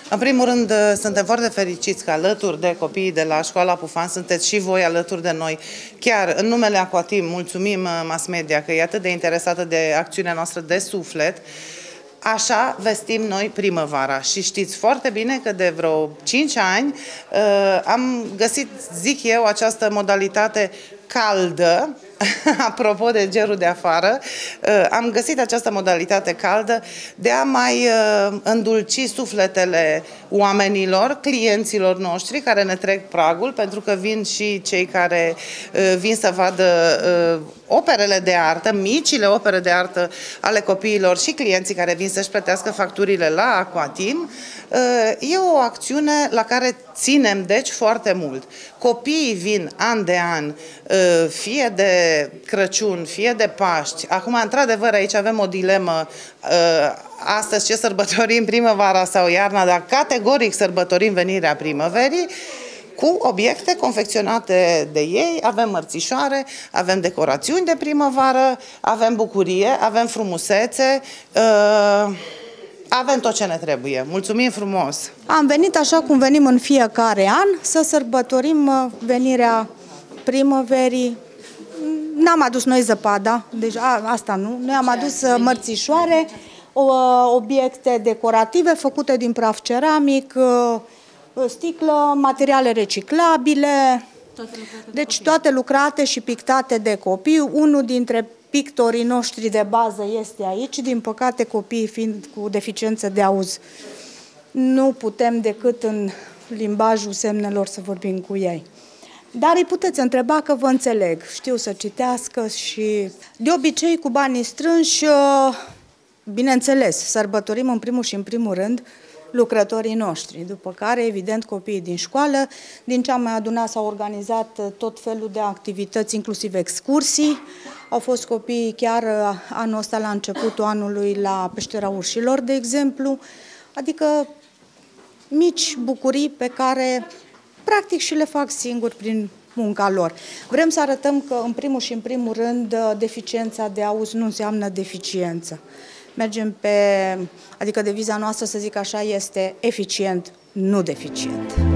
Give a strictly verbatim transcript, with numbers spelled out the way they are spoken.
În primul rând, suntem foarte fericiți că alături de copiii de la Școala Pufan sunteți și voi alături de noi. Chiar în numele Aquatim mulțumim mass media că e atât de interesată de acțiunea noastră de suflet. Așa vestim noi primăvara și știți foarte bine că de vreo cinci ani uh, am găsit, zic eu, această modalitate caldă, apropo de gerul de afară, uh, am găsit această modalitate caldă de a mai uh, îndulci sufletele oamenilor, clienților noștri care ne trec pragul, pentru că vin și cei care uh, vin să vadă uh, operele de artă, micile opere de artă ale copiilor și clienții care vin să-și plătească facturile la Aquatim. E o acțiune la care ținem, deci, foarte mult. Copiii vin an de an, fie de Crăciun, fie de Paști. Acum, într-adevăr, aici avem o dilemă. Astăzi ce sărbătorim, primăvara sau iarna, dar categoric sărbătorim venirea primăverii, cu obiecte confecționate de ei, avem mărțișoare, avem decorațiuni de primăvară, avem bucurie, avem frumusețe, uh, avem tot ce ne trebuie. Mulțumim frumos! Am venit așa cum venim în fiecare an, să sărbătorim venirea primăverii. N-am adus noi zăpada, deci a, asta nu, noi am adus mărțișoare, obiecte decorative făcute din praf ceramic, sticlă, materiale reciclabile, deci toate lucrate și pictate de copii. Unul dintre pictorii noștri de bază este aici, din păcate copiii fiind cu deficiență de auz, nu putem decât în limbajul semnelor să vorbim cu ei. Dar îi puteți întreba că vă înțeleg, știu să citească și de obicei cu banii strânși, bineînțeles, sărbătorim în primul și în primul rând lucrătorii noștri, după care, evident, copiii din școală. Din ce am mai adunat s-au organizat tot felul de activități, inclusiv excursii. Au fost copii chiar anul ăsta, la începutul anului, la Peștera Urșilor, de exemplu, adică mici bucurii pe care, practic, și le fac singuri prin munca lor. Vrem să arătăm că, în primul și în primul rând, deficiența de auz nu înseamnă deficiență. Mergem pe, adică deviza noastră, să zic așa, este eficient, nu deficient.